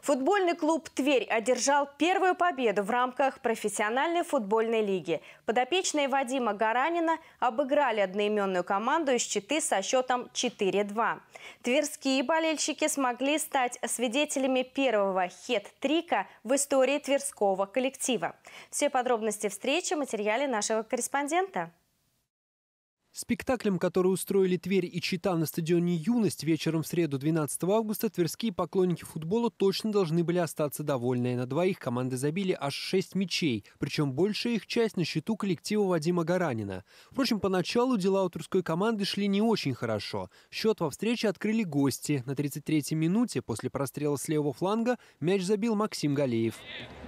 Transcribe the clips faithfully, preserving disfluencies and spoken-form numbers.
Футбольный клуб «Тверь» одержал первую победу в рамках профессиональной футбольной лиги. Подопечные Вадима Гаранина обыграли одноименную команду из Читы со счетом четыре-два. Тверские болельщики смогли стать свидетелями первого хет-трика в истории тверского коллектива. Все подробности встречи в материале нашего корреспондента. Спектаклем, который устроили Тверь и Чита на стадионе «Юность» вечером в среду двенадцатого августа, тверские поклонники футбола точно должны были остаться довольны. На двоих команды забили аж шесть мячей, причем большая их часть на счету коллектива Вадима Гаранина. Впрочем, поначалу дела у тверской команды шли не очень хорошо. Счет во встрече открыли гости. На тридцать третьей минуте после прострела с левого фланга мяч забил Максим Галеев.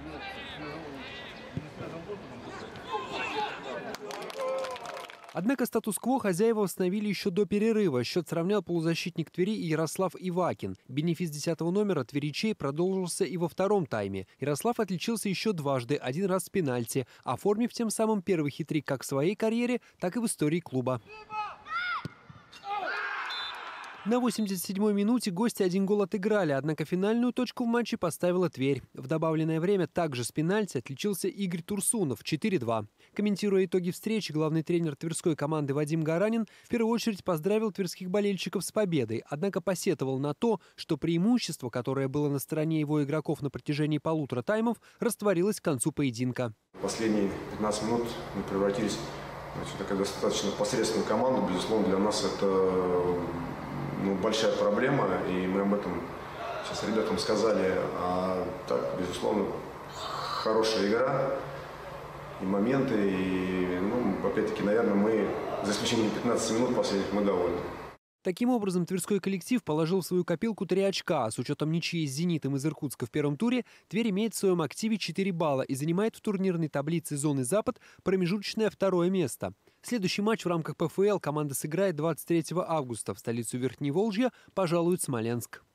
Однако статус-кво хозяева восстановили еще до перерыва. Счет сравнял полузащитник Твери Ярослав Ивакин. Бенефис десятого номера тверичей продолжился и во втором тайме. Ярослав отличился еще дважды, один раз с пенальти, оформив тем самым первый хитрик как в своей карьере, так и в истории клуба. На восемьдесят седьмой минуте гости один гол отыграли, однако финальную точку в матче поставила Тверь. В добавленное время также с пенальти отличился Игорь Турсунов – четыре-два. Комментируя итоги встречи, главный тренер тверской команды Вадим Гаранин в первую очередь поздравил тверских болельщиков с победой, однако посетовал на то, что преимущество, которое было на стороне его игроков на протяжении полутора таймов, растворилось к концу поединка. Последние пятнадцать минут мы превратились в такую достаточно посредственную команду. Безусловно, для нас это ну, большая проблема, и мы об этом сейчас ребятам сказали. А так, безусловно, хорошая игра и моменты, и, ну, опять-таки, наверное, мы, за исключением пятнадцати минут последних, мы довольны. Таким образом, тверской коллектив положил в свою копилку три очка, а с учетом ничьи с «Зенитом» из Иркутска в первом туре, Тверь имеет в своем активе четыре балла и занимает в турнирной таблице зоны «Запад» промежуточное второе место. Следующий матч в рамках ПФЛ команда сыграет двадцать третьего августа. В столицу Верхневолжья пожалует Смоленск.